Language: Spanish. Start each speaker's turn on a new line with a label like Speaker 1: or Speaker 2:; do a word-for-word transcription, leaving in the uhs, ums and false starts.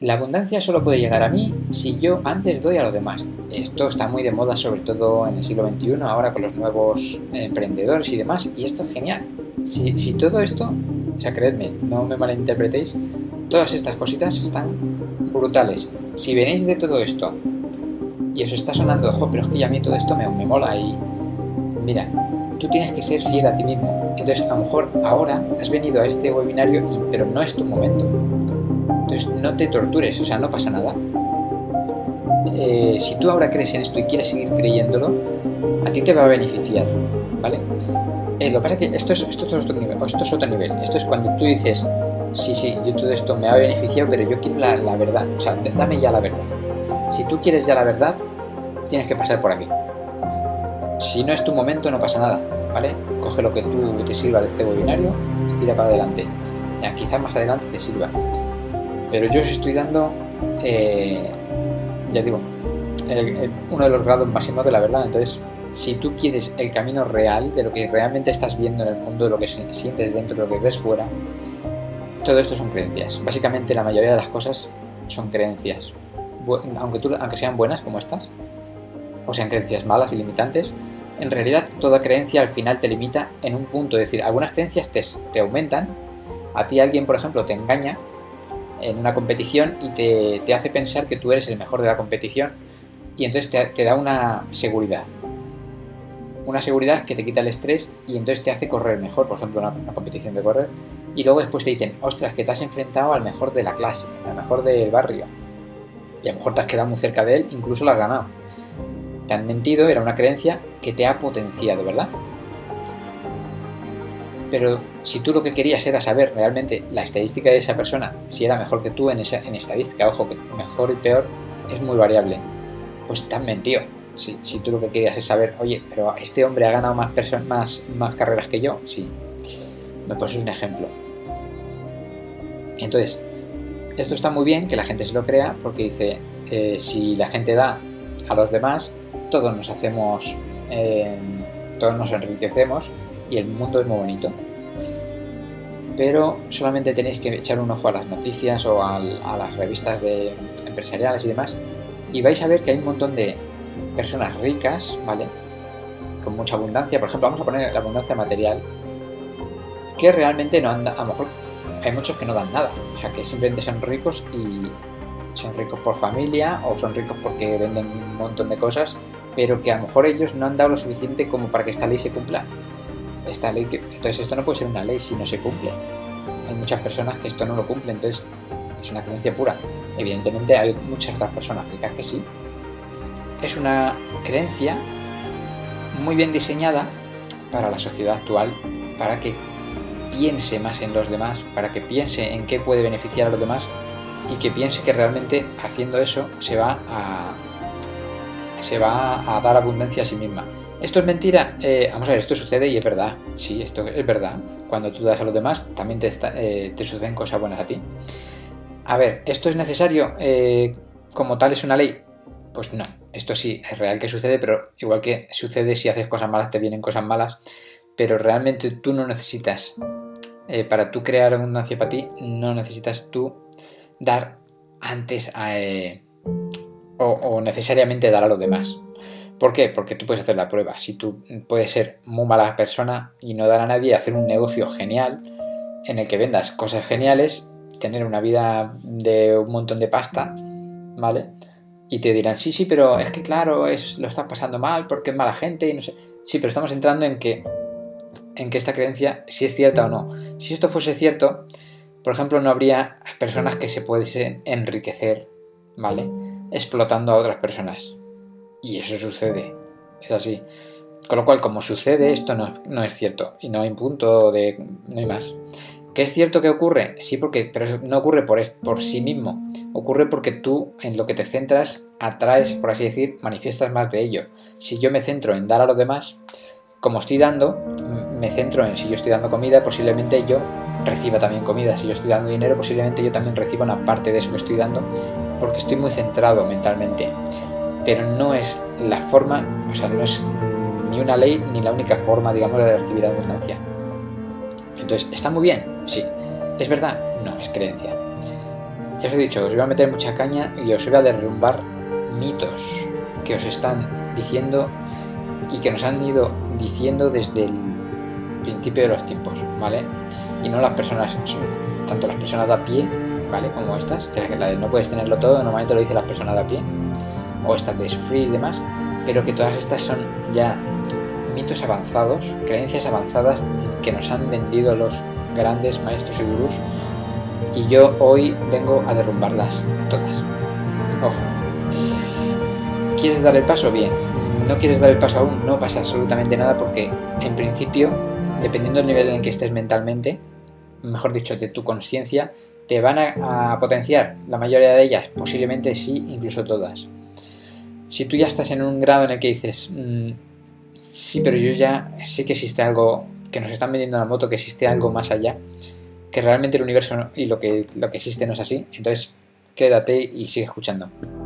Speaker 1: La abundancia solo puede llegar a mí si yo antes doy a los demás. Esto está muy de moda, sobre todo en el siglo veintiuno, ahora con los nuevos emprendedores y demás, y esto es genial. Si, si todo esto, o sea, creedme, no me malinterpretéis, todas estas cositas están brutales. Si venís de todo esto y os está sonando, ojo, pero es que ya a mí todo esto me, me mola y mira, tú tienes que ser fiel a ti mismo. Entonces, a lo mejor ahora has venido a este webinario, y, pero no es tu momento. Entonces, no te tortures, o sea, no pasa nada. Eh, si tú ahora crees en esto y quieres seguir creyéndolo, a ti te va a beneficiar, ¿vale? Eh, lo que pasa es que esto es, esto es otro nivel, esto es otro nivel. Esto es cuando tú dices, sí, sí, yo todo esto me ha beneficiado, pero yo quiero la, la verdad. O sea, dame ya la verdad. Si tú quieres ya la verdad, tienes que pasar por aquí. Si no es tu momento, no pasa nada, ¿vale? Coge lo que tú te sirva de este webinario y tira para adelante. Ya, quizás más adelante te sirva. Pero yo os estoy dando, eh, ya digo, el, el, uno de los grados máximos de la verdad. Entonces, si tú quieres el camino real, de lo que realmente estás viendo en el mundo, de lo que sientes dentro, de lo que ves fuera, todo esto son creencias. Básicamente la mayoría de las cosas son creencias. Aunque, tú, aunque sean buenas como estas, o sean creencias malas y limitantes, en realidad toda creencia al final te limita en un punto. Es decir, algunas creencias te, te aumentan. A ti alguien, por ejemplo, te engaña en una competición y te, te hace pensar que tú eres el mejor de la competición, y entonces te, te da una seguridad. Una seguridad que te quita el estrés y entonces te hace correr mejor, por ejemplo, una, una competición de correr, y luego después te dicen, ostras, que te has enfrentado al mejor de la clase, al mejor del barrio, y a lo mejor te has quedado muy cerca de él, incluso lo has ganado. Te han mentido, era una creencia que te ha potenciado, ¿verdad? Pero si tú lo que querías era saber realmente la estadística de esa persona, si era mejor que tú en, esa, en estadística, ojo, que mejor y peor es muy variable, pues te han mentido. Si, si tú lo que querías es saber, oye, pero este hombre ha ganado más, más, más carreras que yo, sí. Pues es un ejemplo. Entonces, esto está muy bien que la gente se lo crea, porque dice, eh, si la gente da a los demás, todos nos hacemos, eh, todos nos enriquecemos y el mundo es muy bonito. Pero solamente tenéis que echar un ojo a las noticias o a, a las revistas de empresariales y demás, y vais a ver que hay un montón de personas ricas, ¿vale? Con mucha abundancia. Por ejemplo, vamos a poner la abundancia material, que realmente no anda, a lo mejor hay muchos que no dan nada, o sea, que simplemente son ricos y son ricos por familia o son ricos porque venden un montón de cosas, pero que a lo mejor ellos no han dado lo suficiente como para que esta ley se cumpla. Esta ley que, entonces esto no puede ser una ley si no se cumple. Hay muchas personas que esto no lo cumplen, entonces es una creencia pura. Evidentemente hay muchas otras personas ricas que sí. Es una creencia muy bien diseñada para la sociedad actual, para que piense más en los demás, para que piense en qué puede beneficiar a los demás y que piense que realmente haciendo eso se va a, se va a dar abundancia a sí misma. ¿Esto es mentira? Eh, vamos a ver, esto sucede y es verdad. Sí, esto es verdad. Cuando tú das a los demás, también te, está, eh, te suceden cosas buenas a ti. A ver, ¿esto es necesario? Eh, ¿Como tal es una ley? Pues no. Esto sí, es real que sucede, pero igual que sucede si haces cosas malas, te vienen cosas malas. Pero realmente tú no necesitas, eh, para tú crear abundancia para ti, no necesitas tú dar antes a, eh, o, o necesariamente dar a los demás. ¿Por qué? Porque tú puedes hacer la prueba. Si tú puedes ser muy mala persona y no dar a nadie, hacer un negocio genial en el que vendas cosas geniales, tener una vida de un montón de pasta, ¿vale? Y te dirán, sí, sí, pero es que claro, es, lo estás pasando mal porque es mala gente y no sé. Sí, pero estamos entrando en que, en que esta creencia, si es cierta o no. Si esto fuese cierto, por ejemplo, no habría personas que se pudiesen enriquecer, ¿vale? Explotando a otras personas. Y eso sucede, es así. Con lo cual, como sucede, esto no, no es cierto. Y no hay punto de... no hay más. ¿Que es cierto que ocurre? Sí, porque, pero no ocurre por, por sí mismo. Ocurre porque tú, en lo que te centras, atraes, por así decir, manifiestas más de ello. Si yo me centro en dar a los demás, como estoy dando, me centro en si yo estoy dando comida, posiblemente yo reciba también comida. Si yo estoy dando dinero, posiblemente yo también reciba una parte de eso que estoy dando, porque estoy muy centrado mentalmente. Pero no es la forma, o sea, no es ni una ley ni la única forma, digamos, de recibir abundancia. Entonces, ¿está muy bien? Sí. ¿Es verdad? No, es creencia. ya os he dicho, os voy a meter mucha caña y os voy a derrumbar mitos que os están diciendo y que nos han ido diciendo desde el principio de los tiempos, ¿vale? Y no las personas, tanto las personas de a pie, ¿vale? Como estas, que la de no puedes tenerlo todo, normalmente lo dicen las personas de a pie, o estas de sufrir y demás, pero que todas estas son ya mitos avanzados, creencias avanzadas que nos han vendido los grandes maestros y gurús, y yo hoy vengo a derrumbarlas todas. Ojo. ¿Quieres dar el paso? Bien. ¿No quieres dar el paso aún? No pasa absolutamente nada, porque en principio, dependiendo del nivel en el que estés mentalmente, mejor dicho, de tu conciencia, ¿te van a, a potenciar la mayoría de ellas? Posiblemente sí, incluso todas. Si tú ya estás en un grado en el que dices, mmm, sí, pero yo ya sé que existe algo, que nos están vendiendo la moto, que existe algo más allá, que realmente el universo y lo que, lo que existe no es así, entonces quédate y sigue escuchando.